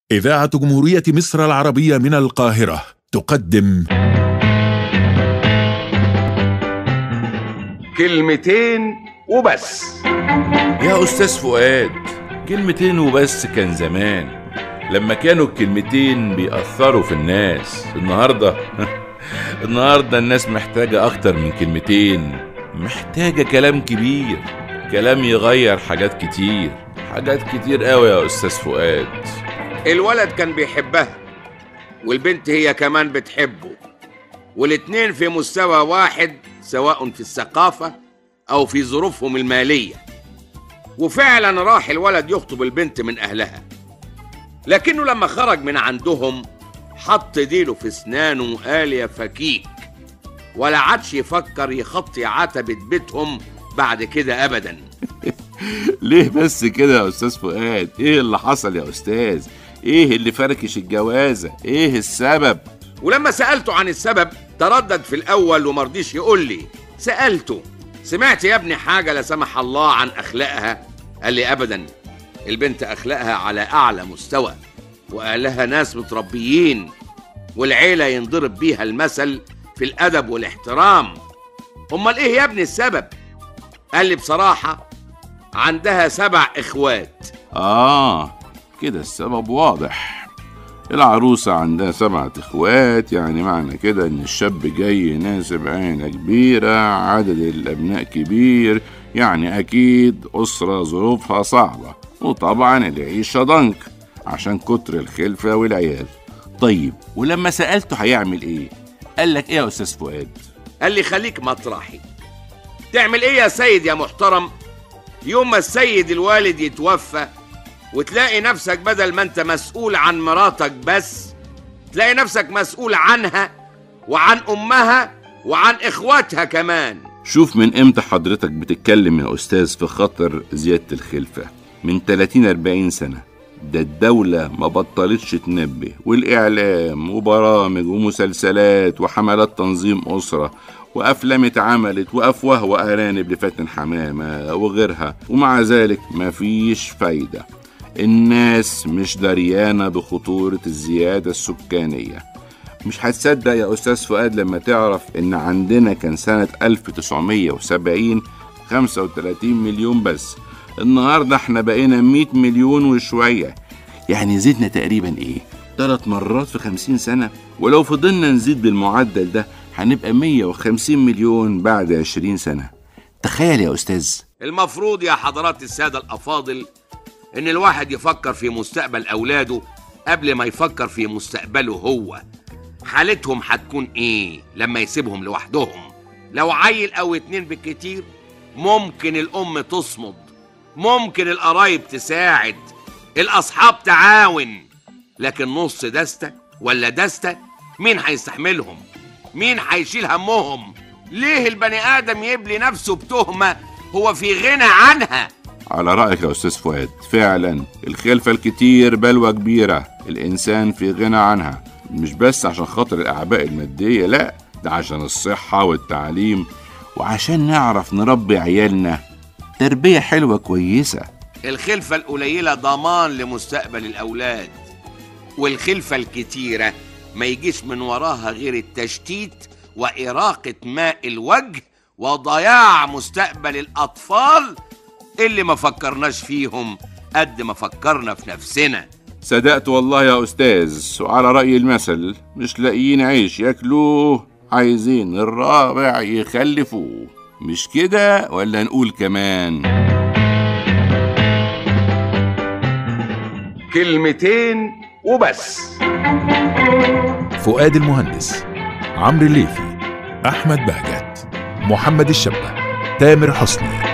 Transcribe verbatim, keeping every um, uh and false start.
إذاعة جمهورية مصر العربية من القاهرة تقدم كلمتين وبس. يا أستاذ فؤاد، كلمتين وبس كان زمان لما كانوا الكلمتين بيأثروا في الناس. النهاردة النهاردة الناس محتاجة أكتر من كلمتين، محتاجة كلام كبير، كلام يغير حاجات كتير حاجات كتير قوي يا أستاذ فؤاد. الولد كان بيحبها والبنت هي كمان بتحبه، والاتنين في مستوى واحد سواء في الثقافة أو في ظروفهم المالية. وفعلا راح الولد يخطب البنت من أهلها، لكنه لما خرج من عندهم حط ديله في اسنانه وقال يا فكيك، ولا عادش يفكر يخطي عتبة بيتهم بعد كده أبدا. ليه بس كده يا أستاذ فؤاد؟ إيه اللي حصل يا أستاذ؟ إيه اللي فركش الجوازة؟ إيه السبب؟ ولما سألته عن السبب تردد في الأول ومرضيش يقول لي. سألته سمعت يا ابني حاجة لا سمح الله عن أخلاقها؟ قال لي أبدا، البنت أخلاقها على أعلى مستوى، وأهلها ناس متربيين، والعيلة ينضرب بيها المثل في الأدب والاحترام. أمال إيه يا ابني السبب؟ قال لي بصراحة عندها سبع إخوات. آه كده السبب واضح. العروسة عندها سبعة إخوات، يعني معنى كده إن الشاب جاي يناسب عيلة كبيرة، عدد الأبناء كبير، يعني أكيد أسرة ظروفها صعبة، وطبعا العيشة ضنك عشان كتر الخلفة والعيال. طيب ولما سألته هيعمل إيه؟ قال لك إيه يا أستاذ فؤاد؟ قال لي خليك مطرحي. تعمل إيه يا سيد يا محترم يوم ما السيد الوالد يتوفى وتلاقي نفسك بدل ما انت مسؤول عن مراتك بس، تلاقي نفسك مسؤول عنها وعن أمها وعن إخواتها كمان. شوف من امتى حضرتك بتتكلم يا أستاذ في خطر زيادة الخلفة؟ من ثلاثين أربعين سنة. ده الدولة ما بطلتش تنبه، والإعلام وبرامج ومسلسلات وحملات تنظيم أسرة وأفلام اتعملت وأفواه وأرانب لفاتن حمامة وغيرها، ومع ذلك مفيش فايدة. الناس مش دريانة بخطورة الزيادة السكانية. مش هتصدق يا أستاذ فؤاد لما تعرف إن عندنا كان سنة ألف وتسعمية وسبعين خمسة وثلاثين مليون بس، النهاردة احنا بقينا مية مليون وشوية، يعني زدنا تقريبا ايه؟ ثلاث مرات في خمسين سنة. ولو فضلنا نزيد بالمعدل ده هنبقى مية وخمسين مليون بعد عشرين سنة. تخيل يا أستاذ. المفروض يا حضرات السادة الأفاضل إن الواحد يفكر في مستقبل أولاده قبل ما يفكر في مستقبله هو. حالتهم هتكون إيه لما يسيبهم لوحدهم؟ لو عيل أو اتنين بالكتير ممكن الأم تصمد، ممكن القرايب تساعد، الأصحاب تعاون، لكن نص دستة ولا دستة مين هيستحملهم؟ مين هيشيل همهم؟ ليه البني آدم يبلي نفسه بتهمة هو في غنى عنها؟ على رأيك يا أستاذ فؤاد، فعلا الخلفة الكتير بلوى كبيرة الإنسان في غنى عنها، مش بس عشان خاطر الأعباء المادية، لا ده عشان الصحة والتعليم، وعشان نعرف نربي عيالنا تربية حلوة كويسة. الخلفة القليلة ضمان لمستقبل الأولاد، والخلفة الكتيرة ما يجيش من وراها غير التشتيت وإراقة ماء الوجه وضياع مستقبل الأطفال اللي ما فكرناش فيهم قد ما فكرنا في نفسنا. صدقت والله يا أستاذ، وعلى رأي المثل مش لاقيين عيش ياكلوه عايزين الرابع يخلفوه. مش كده ولا نقول كمان كلمتين وبس؟ فؤاد المهندس، عمرو الليثي، أحمد بهجت، محمد الشبة، تامر حسني.